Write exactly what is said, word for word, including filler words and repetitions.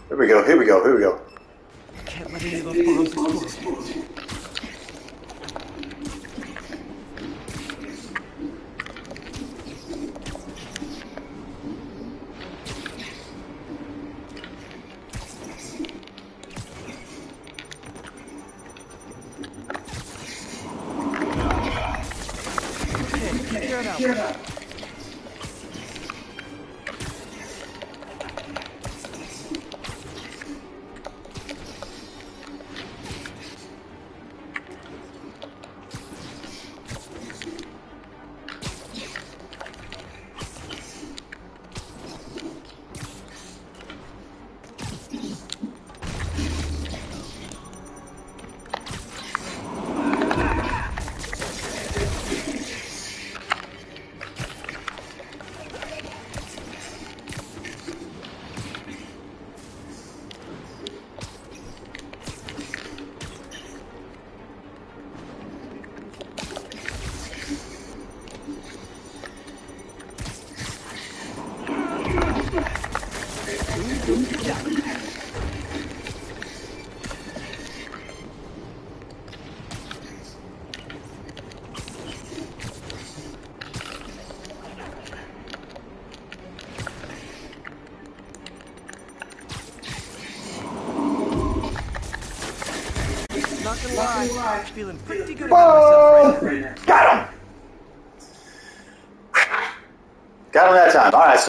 Here we go, here we go, here we go. Can't let any of those bombs explode. Not gonna lie, feeling pretty good about myself right now. Got him! Got him that time. All right. So